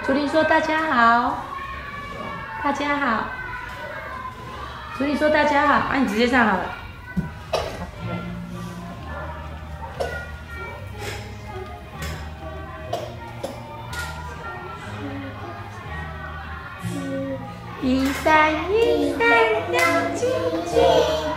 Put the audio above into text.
竹林说大家好，大家好。竹林说大家好，啊，你直接上好了。一闪一闪亮晶晶。